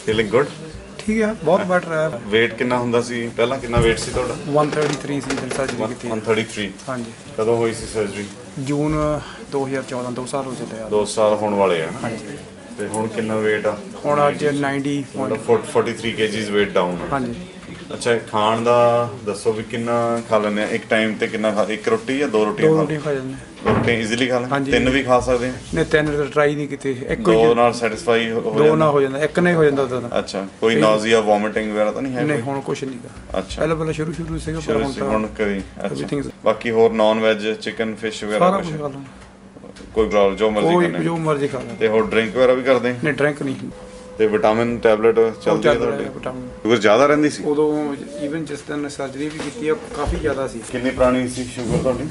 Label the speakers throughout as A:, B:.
A: Feeling good?
B: ठीक है, बहुत बेटर है।
A: weight ਕਿੰਨਾ ਹੁੰਦਾ ਸੀ ਪਹਿਲਾਂ? ਕਿੰਨਾ weight ਸੀ ਤੁਹਾਡਾ?
B: 133 ਸੀ ਜਦ ਸਰਜਰੀ ਕੀਤੀ।
A: 133?
B: ਹਾਂਜੀ।
A: ਕਦੋਂ ਹੋਈ ਸੀ ਸਰਜਰੀ?
B: ਜੂਨ 2014, 2 ਸਾਲ ਹੋ ਚੁੱਕੇ ਆ।
A: 2 ਸਾਲ ਹੋਣ ਵਾਲੇ ਆ।
B: ਹਾਂਜੀ।
A: ਤੇ ਹੁਣ ਕਿੰਨਾ weight ਆ?
B: ਹੁਣ ਅੱਜ 90
A: 43 kgs weight down।
B: ਹਾਂਜੀ।
A: ਅੱਛਾ, ਖਾਣ ਦਾ ਦੱਸੋ ਵੀ ਕਿੰਨਾ ਖਾ ਲੈਂਦੇ ਆ ਇੱਕ ਟਾਈਮ ਤੇ? ਕਿੰਨਾ ਇੱਕ ਰੋਟੀ ਜਾਂ 2 ਰੋਟੀਆਂ?
B: 2 ਰੋਟੀਆਂ ਖਾ ਜਾਂਦੇ।
A: ਰੋਟੀ ਈਜ਼ੀਲੀ ਖਾ ਲੈਂਦੇ? 3 ਵੀ ਖਾ ਸਕਦੇ ਆ?
B: ਨਹੀਂ, 3 ਤਾਂ ਟਰਾਈ ਨਹੀਂ ਕੀਤੀ। ਇੱਕ
A: 2 ਨਾਲ ਸੈਟੀਸਫਾਈ ਹੋ ਜਾਂਦਾ?
B: 2 ਨਾਲ ਹੋ ਜਾਂਦਾ, ਇੱਕ ਨਹੀਂ ਹੋ ਜਾਂਦਾ ਉਦੋਂ ਤਾਂ।
A: ਅੱਛਾ, ਕੋਈ ਨਾਜ਼ੀਆ ਵੋਮਿਟਿੰਗ ਵਗੈਰਾ ਤਾਂ ਨਹੀਂ ਹੈ?
B: ਨਹੀਂ, ਹੁਣ ਕੁਝ ਨਹੀਂ ਗਾ।
A: ਅੱਛਾ,
B: ਪਹਿਲਾਂ ਸ਼ੁਰੂ ਸੀਗਾ, ਪਰ
A: ਹੁਣ ਕਰੀ। ਅੱਛਾ, ਬਾਕੀ ਹੋਰ ਨਾਨ ਵੈਜ, ਚਿਕਨ, ਫਿਸ਼ ਵਗੈਰਾ
B: ਸਾਰਾ ਕੁਝ ਖਾ ਲੈਂਦਾ।
A: ਕੋਈ ਪ੍ਰੋਬਲਮ? ਜੋ ਮਰਜ਼ੀ ਖਾਣੇ?
B: ਜੋ ਮਰਜ਼ੀ ਖਾ ਲੈਂਦਾ।
A: ਤੇ ਹੋਰ ਡਰਿੰਕ ਵਗੈਰਾ ਵੀ ਕਰਦੇ?
B: ਨਹੀਂ, ਡਰਿੰਕ ਨਹੀਂ।
A: ਤੇ ਵਿਟਾਮਿਨ ਟੈਬਲੇਟ ਚੱਲਦੀ ਹੈ ਤੁਹਾਡੀ? ਸ਼ੂਗਰ ਜ਼ਿਆਦਾ ਰਹਿੰਦੀ ਸੀ
B: ਉਦੋਂ? ਈਵਨ ਜਿਸ ਦਿਨ ਸਰਜਰੀ ਵੀ ਕੀਤੀ ਆ, ਕਾਫੀ ਜ਼ਿਆਦਾ ਸੀ।
A: ਕਿੰਨੀ ਪੁਰਾਣੀ ਸੀ ਸ਼ੂਗਰ ਤੁਹਾਡੀ?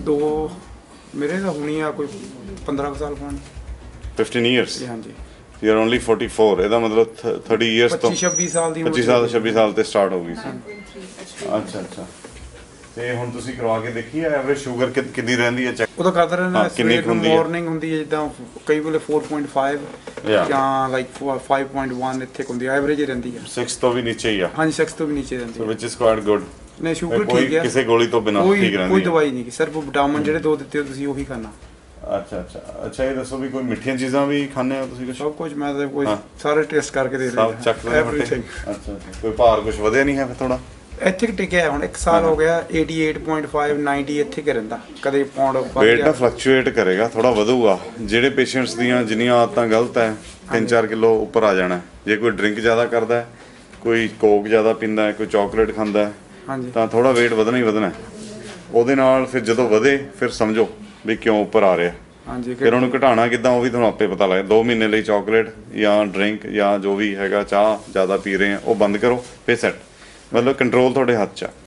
B: ਮੇਰੇ ਤਾਂ ਹੋਣੀ ਆ ਕੋਈ 15 ਸਾਲ ਪੁਰਾਣੀ।
A: 15 years?
B: ਹਾਂਜੀ।
A: ਯੂ ਆਰ ਓਨਲੀ 44, ਇਹਦਾ ਮਤਲਬ 30 years ਤੋਂ
B: 25-26 ਸਾਲ ਦੀ
A: 26 ਸਾਲ ਤੇ ਸਟਾਰਟ ਹੋ ਗਈ ਸੀ। ਅੱਛਾ ਅੱਛਾ। ਤੇ ਹੁਣ ਤੁਸੀਂ ਕਰਵਾ ਕੇ ਦੇਖੀ ਹੈ ਐਵਰੇਜ ਸ਼ੂਗਰ ਕਿੰਨੀ ਰਹਿੰਦੀ ਹੈ ਚੈੱਕ?
B: ਉਹਦਾ ਕਰਦਾ ਰਹਿੰਦਾ।
A: ਕਿੰਨੀ ਹੁੰਦੀ ਹੈ?
B: ਮਾਰਨਿੰਗ ਹੁੰਦੀ ਹੈ ਜਿੱਦਾਂ ਕਈ ਵੇਲੇ 4.5 ਜਾਂ ਲਾਈਕ 5.1 ਇੱਥੇ ਹੁੰਦੀ ਹੈ, ਐਵਰੇਜ ਹੀ ਰਹਿੰਦੀ ਹੈ।
A: 6 ਤੋਂ ਵੀ ਨੀਚੇ ਹੀ ਆ? ਹਾਂਜੀ,
B: 6 ਤੋਂ ਵੀ ਨੀਚੇ ਰਹਿੰਦੀ ਹੈ।
A: Which is quite good.
B: ਨਹੀਂ, ਸ਼ੂਗਰ ਠੀਕ ਹੈ,
A: ਕਿਸੇ ਗੋਲੀ ਤੋਂ ਬਿਨਾਂ ਠੀਕ ਰਹਿੰਦੀ ਹੈ?
B: ਕੋਈ ਦਵਾਈ ਨਹੀਂ, ਸਿਰਫ ਵਿਟਾਮਿਨ ਜਿਹੜੇ 2 ਦਿੱਤੇ ਤੁਸੀਂ ਉਹੀ ਖਾਣਾ।
A: ਅੱਛਾ ਅੱਛਾ ਅੱਛਾ। ਇਹ ਦੱਸੋ ਵੀ ਕੋਈ ਮਿੱਠੀਆਂ ਚੀਜ਼ਾਂ ਵੀ ਖਾਂਦੇ ਹੋ ਤੁਸੀਂ?
B: ਸਭ ਕੁਝ ਮੈਂ ਤਾਂ ਕੋਈ ਸਾਰੇ ਟੈਸਟ ਕਰਕੇ ਦੇ
A: ਸਭ ਚੱਕ ਲਏ? ਅੱਛਾ ਅੱਛਾ। ਕੋਈ ਭਾਰ ਕੁਝ ਵਧਿਆ ਨਹੀਂ ਹੈ ਫਿਰ ਥੋੜਾ?
B: ਇੱਥੇ ਟਿਕਿਆ ਹੁਣ 1 ਸਾਲ ਹੋ ਗਿਆ। 88.5 90 ਇੱਥੇ ਕਿ ਰਹਿੰਦਾ, ਕਦੇ ਪਾਉਂਡ
A: weight ਨਾ ਫਲਕਚੁਏਟ ਕਰੇਗਾ, ਥੋੜਾ ਵਧੂਗਾ। ਜਿਹੜੇ ਪੇਸ਼ੈਂਟਸ ਦੀਆਂ ਜਿੰਨੀਆਂ ਆਦਤਾਂ ਗਲਤ ਹੈ 3-4 ਕਿਲੋ ਉੱਪਰ ਆ ਜਾਣਾ। ਜੇ ਕੋਈ ਡਰਿੰਕ ਜ਼ਿਆਦਾ ਕਰਦਾ, ਕੋਈ ਕੋਕ ਜ਼ਿਆਦਾ ਪੀਂਦਾ, ਕੋਈ ਚਾਕਲੇਟ ਖਾਂਦਾ, ਤਾਂ ਥੋੜਾ weight ਵਧਣਾ ਹੀ ਵਧਣਾ। ਉਹਦੇ ਨਾਲ ਫਿਰ ਜਦੋਂ ਵਧੇ ਫਿਰ ਸਮਝੋ ਵੀ ਕਿਉਂ ਉੱਪਰ ਆ ਰਿਹਾ। ਹਾਂਜੀ। ਫਿਰ ਉਹਨੂੰ ਘਟਾਉਣਾ ਕਿੱਦਾਂ ਉਹ ਵੀ ਤੁਹਾਨੂੰ ਆਪੇ ਪਤਾ ਲੱਗੇ। 2 ਮਹੀਨੇ ਲਈ ਚਾਕਲੇਟ ਜਾਂ ਡਰਿੰਕ ਜਾਂ ਜੋ ਵੀ ਹੈਗਾ, ਚਾਹ ਜ਼ਿਆਦਾ ਪੀ ਰਹੇ ਆ, ਉਹ ਬੰਦ ਕਰੋ, ਫਿਰ ਸੈੱਟ। ਮਤਲਬ ਕੰਟਰੋਲ ਤੁਹਾਡੇ ਹੱਥ 'ਚ ਆ।